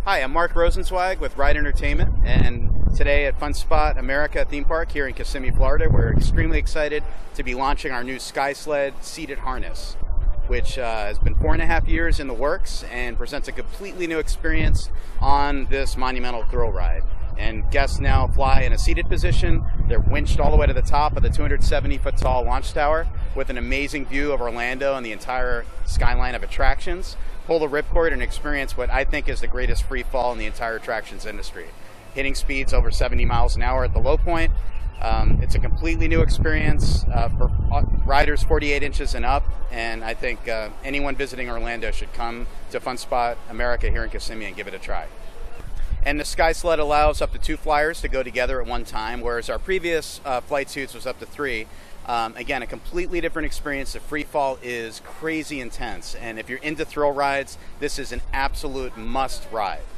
Hi, I'm Mark Rosenzweig with Ride Entertainment, and today at Fun Spot America theme park here in Kissimmee, Florida, we're extremely excited to be launching our new SkySled seated harness, which has been 4.5 years in the works and presents a completely new experience on this monumental thrill ride. And guests now fly in a seated position. They're winched all the way to the top of the 270-foot tall launch tower with an amazing view of Orlando and the entire skyline of attractions. Pull the ripcord and experience what I think is the greatest free fall in the entire attractions industry. Hitting speeds over 70 miles an hour at the low point. It's a completely new experience for riders 48 inches and up, and I think anyone visiting Orlando should come to Fun Spot America here in Kissimmee and give it a try. And the SkySled allows up to 2 flyers to go together at one time, whereas our previous flight suits was up to 3. Again, a completely different experience. The free fall is crazy intense, and if you're into thrill rides, this is an absolute must ride.